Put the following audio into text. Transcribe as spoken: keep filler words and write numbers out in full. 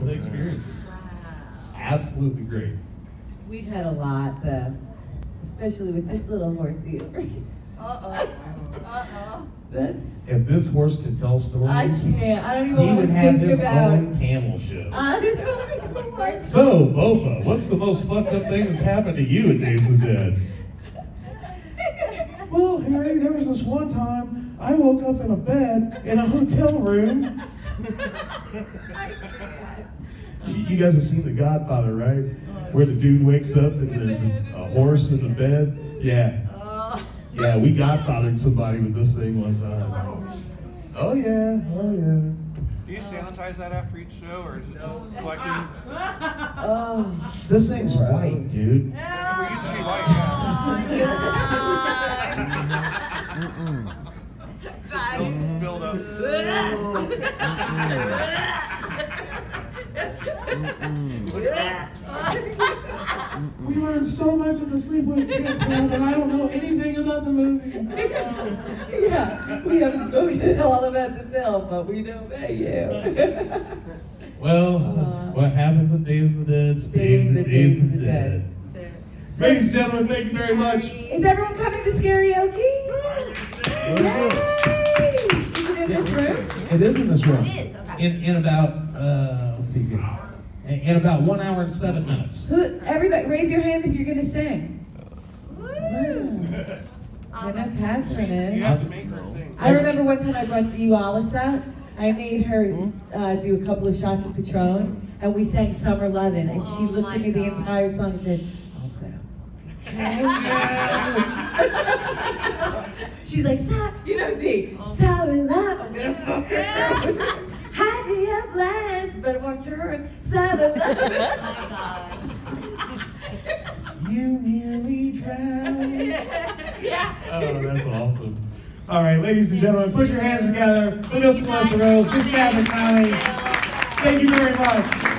of the experiences. Absolutely great. We've had a lot, though, especially with this little horsey over here. Uh-oh. Uh-oh. That's... If this horse can tell stories, I can't. I don't even he want would to have think his about own camel show. I don't know. So, Bofa, what's the most fucked up thing that's happened to you in Days of the Dead? Well, Harry, there was this one time I woke up in a bed in a hotel room. You guys have seen The Godfather, right? Where the dude wakes up and there's a, a horse in the bed. Yeah. Yeah, we godfathered somebody with this thing one time. Oh yeah, oh yeah. Do you sanitize that after each show, or is it just collecting? Oh, this thing's white, dude. It used to be white, yeah. Just build, build up. We learned so much of the Sleepaway campaign, but I don't know anything about the movie. yeah, we haven't spoken at all about the film, but we know about you. Well, uh, what happens in Days of the Dead stays in Days, days of the, the Dead. dead. So, ladies and gentlemen, thank you very much. Is everyone coming to karaoke? What is this? Is it in this room? It is in this room. It is, okay. In, in about, uh, let's see here. In, in about one hour and seven minutes. Who, everybody, raise your hand if you're going to sing. Woo. I know Katherine is. You have to make her sing. I remember one time I brought Dee Wallace out. I made her uh, do a couple of shots of Patron, and we sang Summer Lovin', and she looked at me the entire song and said, "Oh, good." She's like, "Stop, you know, Dee, Summer Love, I'm gonna fuck her." Hide me up last, but watch her Summer Love. Oh my gosh. You nearly drowned. Yeah. Oh, that's awesome. All right, ladies and gentlemen, put your hands together. We're Mister Rose. This is Katherine, Kamhi. Thank you very much.